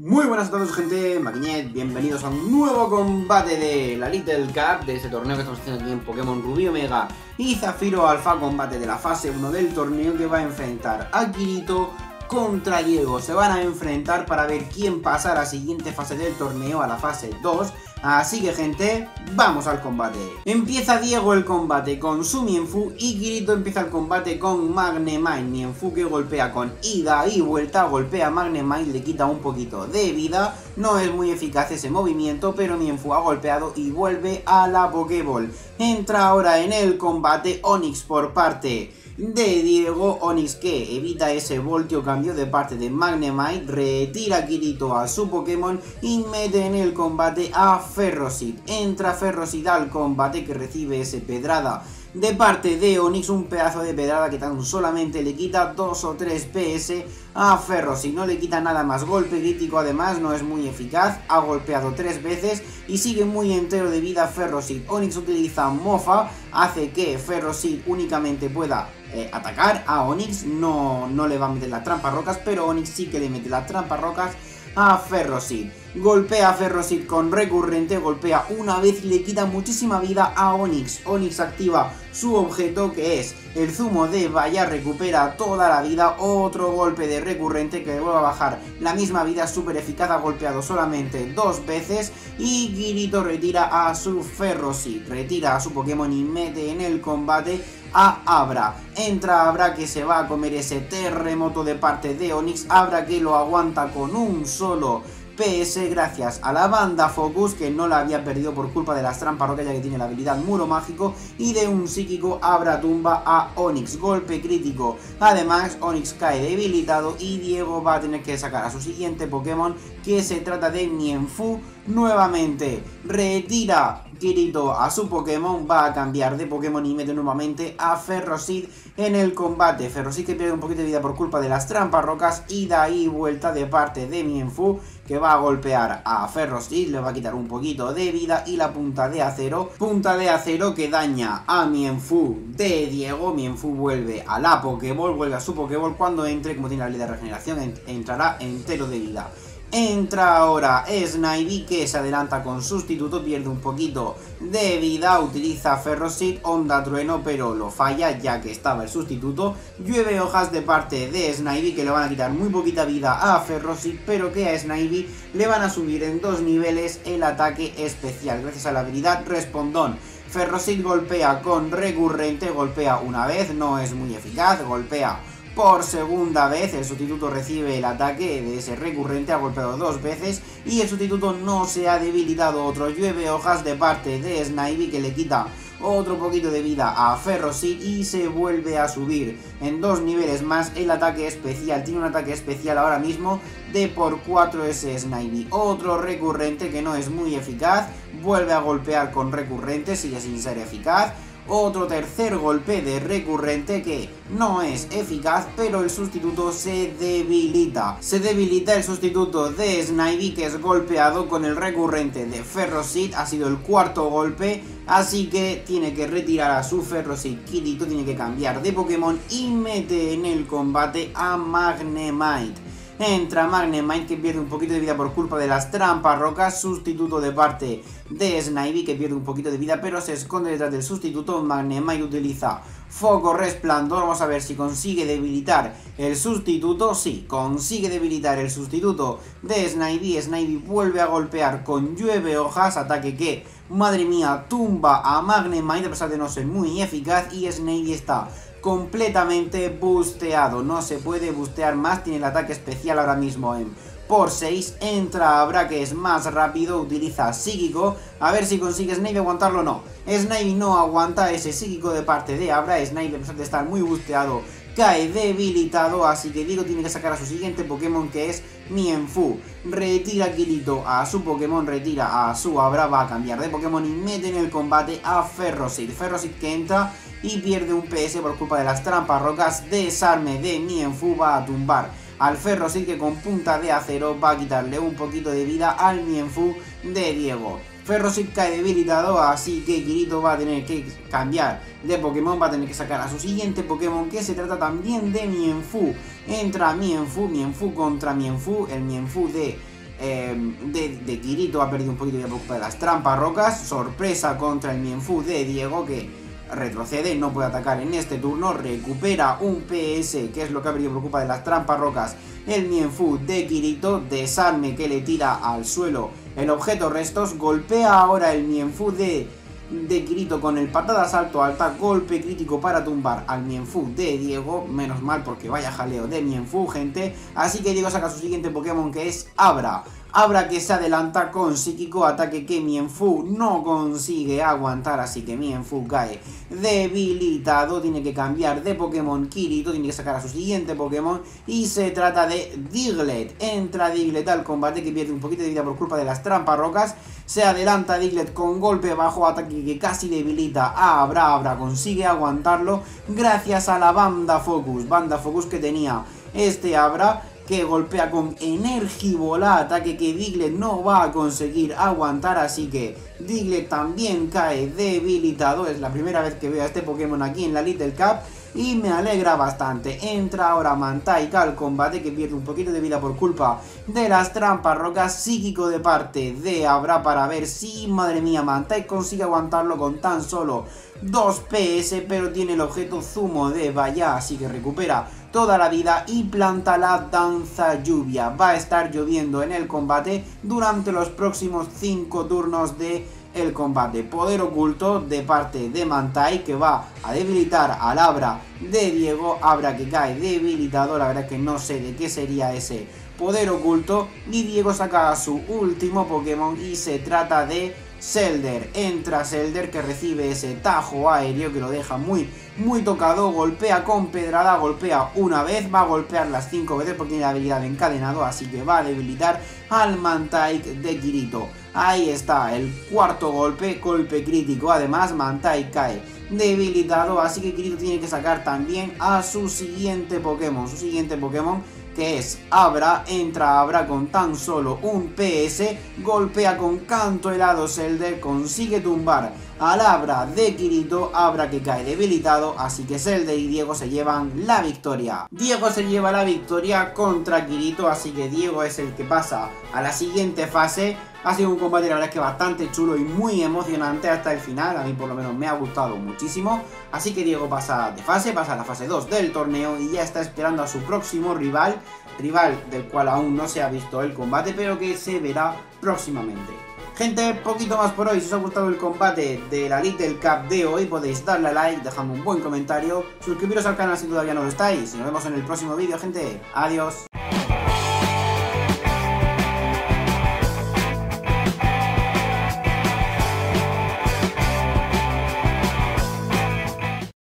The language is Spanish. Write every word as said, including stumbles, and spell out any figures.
Muy buenas a todos, gente, Maquiñet, bienvenidos a un nuevo combate de la Little Cup, de ese torneo que estamos haciendo aquí en Pokémon Rubí Omega y Zafiro Alpha, combate de la fase uno del torneo que va a enfrentar a Kirito contra Diego. Se van a enfrentar para ver quién pasa a la siguiente fase del torneo, a la fase dos. Así que, gente, vamos al combate. Empieza Diego el combate con su Mienfoo y Kirito empieza el combate con Magnemite. Mienfoo que golpea con ida y vuelta, golpea a Magnemite, le quita un poquito de vida. No es muy eficaz ese movimiento, pero Mienfoo ha golpeado y vuelve a la Pokéball. Entra ahora en el combate Onix por parte de Diego. Onix que evita ese voltio cambio de parte de Magnemite, retira a Kirito a su Pokémon y mete en el combate a Ferroseed. Entra Ferroseed al combate, que recibe ese pedrada de parte de Onix, un pedazo de pedrada que tan solamente le quita dos o tres P S a Ferroseed, no le quita nada más. Golpe crítico además, no es muy eficaz, ha golpeado tres veces y sigue muy entero de vida Ferroseed. Onix utiliza Mofa, hace que Ferroseed únicamente pueda eh, atacar a Onix, no, no le va a meter las trampas rocas, pero Onix sí que le mete las trampas rocas a Ferroseed. Golpea a Ferroseed con recurrente, golpea una vez y le quita muchísima vida a Onix. Onix activa su objeto, que es el zumo de Vaya, recupera toda la vida. Otro golpe de recurrente que le vuelve a bajar la misma vida, súper eficaz, ha golpeado solamente dos veces. Y Kirito retira a su Ferroseed, retira a su Pokémon y mete en el combate a Abra. Entra Abra, que se va a comer ese terremoto de parte de Onix. Abra que lo aguanta con un solo P S gracias a la banda Focus, que no la había perdido por culpa de las trampas rocas, ya que tiene la habilidad Muro Mágico, y de un psíquico Abra tumba a Onix. Golpe crítico. Además, Onix cae debilitado y Diego va a tener que sacar a su siguiente Pokémon, que se trata de Mienfoo. Nuevamente retira Kirito a su Pokémon, va a cambiar de Pokémon y mete nuevamente a Ferroseed en el combate. Ferroseed que pierde un poquito de vida por culpa de las trampas rocas, y de ahí vuelta de parte de Mienfoo, que va a golpear a Ferroseed, le va a quitar un poquito de vida y la punta de acero. Punta de acero que daña a Mienfoo de Diego. Mienfoo vuelve a la Pokéball, vuelve a su Pokéball. Cuando entre, como tiene la habilidad de regeneración, entrará entero de vida. Entra ahora Snivy, que se adelanta con sustituto, pierde un poquito de vida, utiliza Ferroseed, Onda Trueno, pero lo falla ya que estaba el sustituto. Llueve hojas de parte de Snivy, que le van a quitar muy poquita vida a Ferroseed, pero que a Snivy le van a subir en dos niveles el ataque especial, gracias a la habilidad Respondón. Ferroseed golpea con recurrente, golpea una vez, no es muy eficaz, golpea por segunda vez, el sustituto recibe el ataque de ese recurrente, ha golpeado dos veces y el sustituto no se ha debilitado. Otro llueve hojas de parte de Snivy, que le quita otro poquito de vida a Ferroseed y se vuelve a subir en dos niveles más el ataque especial. Tiene un ataque especial ahora mismo de por cuatro ese Snivy. Otro recurrente que no es muy eficaz, vuelve a golpear con recurrente, sigue sin ser eficaz. Otro tercer golpe de recurrente que no es eficaz, pero el sustituto se debilita. Se debilita el sustituto de Snivy, que es golpeado con el recurrente de Ferroseed. Ha sido el cuarto golpe, así que tiene que retirar a su Ferroseed. Kirito tiene que cambiar de Pokémon y mete en el combate a Magnemite. Entra Magnemite, que pierde un poquito de vida por culpa de las trampas rocas. Sustituto de parte de Snivy, que pierde un poquito de vida, pero se esconde detrás del sustituto. Magnemite utiliza Foco Resplandor. Vamos a ver si consigue debilitar el sustituto. Sí, consigue debilitar el sustituto de Snivy. Snivy vuelve a golpear con Llueve Hojas, ataque que, madre mía, tumba a Magnemite a pesar de no ser muy eficaz, y Snivy está completamente busteado, no se puede bustear más, tiene el ataque especial ahora mismo en por seis. Entra Abra, que es más rápido, utiliza psíquico, a ver si consigue Snivy aguantarlo o no. Snivy no aguanta ese psíquico de parte de Abra. Snivy, a pesar de estar muy busteado, cae debilitado, así que Diego tiene que sacar a su siguiente Pokémon, que es Mienfoo. Retira a Kirito a su Pokémon, retira a su Abra, va a cambiar de Pokémon y mete en el combate a Ferroseed. Ferroseed que entra y pierde un P S por culpa de las trampas rocas. Desarme de Mienfoo, va a tumbar al Ferroseed, que con punta de acero va a quitarle un poquito de vida al Mienfoo de Diego. Ferroseed cae debilitado, así que Kirito va a tener que cambiar de Pokémon, va a tener que sacar a su siguiente Pokémon, que se trata también de Mienfoo. Entra Mienfoo, Mienfoo contra Mienfoo, el Mienfoo de eh, de, de Kirito ha perdido un poquito de culpa de las trampas rocas. Sorpresa contra el Mienfoo de Diego, que retrocede, no puede atacar en este turno. Recupera un P S, que es lo que ha perdido por culpa de las trampas rocas el Mienfoo de Kirito. Desarme que le tira al suelo el objeto restos. Golpea ahora el Mienfoo de, de Kirito con el patada salto alta. Golpe crítico para tumbar al Mienfoo de Diego. Menos mal, porque vaya jaleo de Mienfoo, gente. Así que Diego saca su siguiente Pokémon, que es Abra. Abra, que se adelanta con psíquico, ataque que Mienfoo no consigue aguantar, así que Mienfoo cae debilitado. Tiene que cambiar de Pokémon Kirito, tiene que sacar a su siguiente Pokémon y se trata de Diglett. Entra Diglett al combate, que pierde un poquito de vida por culpa de las trampas rocas. Se adelanta Diglett con golpe bajo, ataque que casi debilita a Abra. Abra consigue aguantarlo gracias a la banda Focus, banda Focus que tenía este Abra, que golpea con Energibola, ataque que Diglett no va a conseguir aguantar, así que Diglett también cae debilitado. Es la primera vez que veo a este Pokémon aquí en la Little Cup y me alegra bastante. Entra ahora Mantike al combate, que pierde un poquito de vida por culpa de las trampas rocas. Psíquico de parte de Abra para ver si, madre mía, Mantike consigue aguantarlo con tan solo dos P S, pero tiene el objeto zumo de Vaya, así que recupera toda la vida y planta la danza lluvia. Va a estar lloviendo en el combate durante los próximos cinco turnos de el combate. Poder oculto de parte de Mantike, que va a debilitar al Abra de Diego. Abra que cae debilitado, la verdad es que no sé de qué sería ese poder oculto. Y Diego saca a su último Pokémon y se trata de Shellder. Entra Shellder, que recibe ese tajo aéreo que lo deja muy muy tocado. Golpea con pedrada, golpea una vez, va a golpear las cinco veces porque tiene la habilidad de encadenado, así que va a debilitar al Mantike de Kirito. Ahí está el cuarto golpe, golpe crítico. Además Mantike cae debilitado, así que Kirito tiene que sacar también a su siguiente Pokémon. Su siguiente Pokémon, que es Abra. Entra Abra con tan solo un P S, golpea con canto helado Shellder, consigue tumbar al Abra de Kirito. Abra que cae debilitado, así que Shellder y Diego se llevan la victoria. Diego se lleva la victoria contra Kirito, así que Diego es el que pasa a la siguiente fase. Ha sido un combate, la verdad es que bastante chulo y muy emocionante hasta el final. A mí por lo menos me ha gustado muchísimo. Así que Diego pasa de fase, pasa a la fase dos del torneo y ya está esperando a su próximo rival. Rival del cual aún no se ha visto el combate, pero que se verá próximamente. Gente, poquito más por hoy. Si os ha gustado el combate de la Little Cup de hoy, podéis darle a like, dejarme un buen comentario, suscribiros al canal si todavía no lo estáis. Y nos vemos en el próximo vídeo, gente. Adiós.